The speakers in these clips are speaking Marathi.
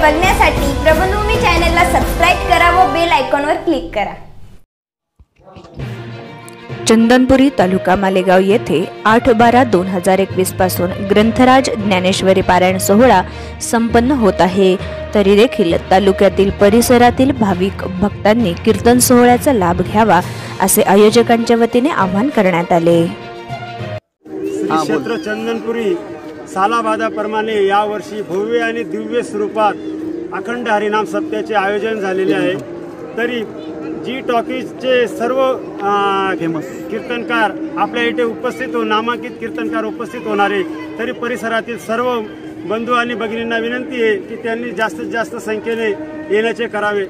बघण्यासाठी प्रबंधभूमी चॅनलला सबस्क्राइब करा व बेल आयकॉनवर क्लिक करा। चंदनपुरी तालुका मालेगाव येथे 8/12/2021 पासून ग्रंथराज ज्ञानेश्वरी पारायण सोहळा संपन्न होत आहे। तरी देखील तालुक्यातील परिसरातील भाविक भक्तांनी कीर्तन सोहळ्याचा लाभ घ्यावा असे आयोजकांच्या वतीने आवाहन करण्यात आले। क्षेत्र चंदनपुरी सालाबादाप्रमाणे यावर्षी भव्य आणि दिव्य स्वरूपात अखंड हरिनाम सप्त्याचे आयोजन झालेले आहे। तरी जी टॉकीजचे सर्व कीर्तनकार आपल्या इथे उपस्थित नामांकित कीर्तनकार उपस्थित होणार आहे। तरी परिसरातील सर्व बंधू आणि भगिनींना विनंती आहे की त्यांनी जास्तीत जास्त संख्येने येण्याचे करावे।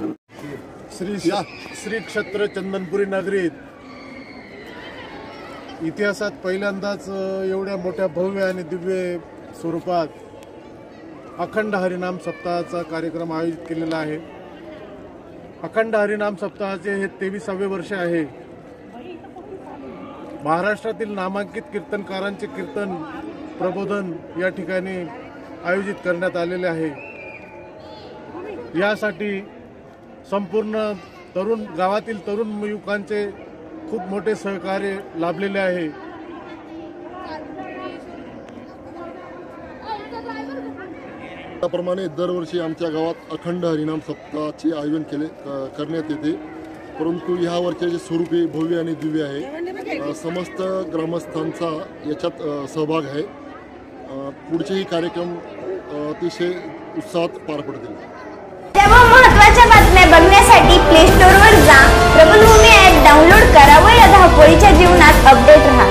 श्री क्षेत्र चंदनपुरी नगरीत इतिहासात पहिल्यांदाच एवढ्या मोठ्या भव्य आणि दिव्य स्वरूपात अखंड हरिनाम सप्ताहाचा कार्यक्रम आयोजित केलेला आहे। अखंड हरिनाम सप्ताहाचे हे 23वे वर्ष आहे। महाराष्ट्रातील नामांकित कीर्तनकारांचे कीर्तन प्रबोधन या ठिकाणी आयोजित करण्यात आलेले आहे। यासाठी संपूर्ण गावातील तरुण युवकांचे खूप मोठे सहकार्य लाभलेले आहे। त्याप्रमाणे दरवर्षी आमच्या गावात अखंड हरिनाम सप्ताहाचे आयोजन करण्यात येते, परंतु ह्या वर्षाचे स्वरूप हे भव्य आणि दिव्य आहे। समस्त ग्रामस्थांचा याच्यात सहभाग आहे। पुढचेही कार्यक्रम अतिशय उत्साहात पार पडतील। तेव्हा महत्त्वाच्या बातम्या बघण्यासाठी प्ले स्टोअरवर जा, प्रबंधभूमी ॲप डाउनलोड करा व या धावपळीच्या जीवनात अपडेट राहा।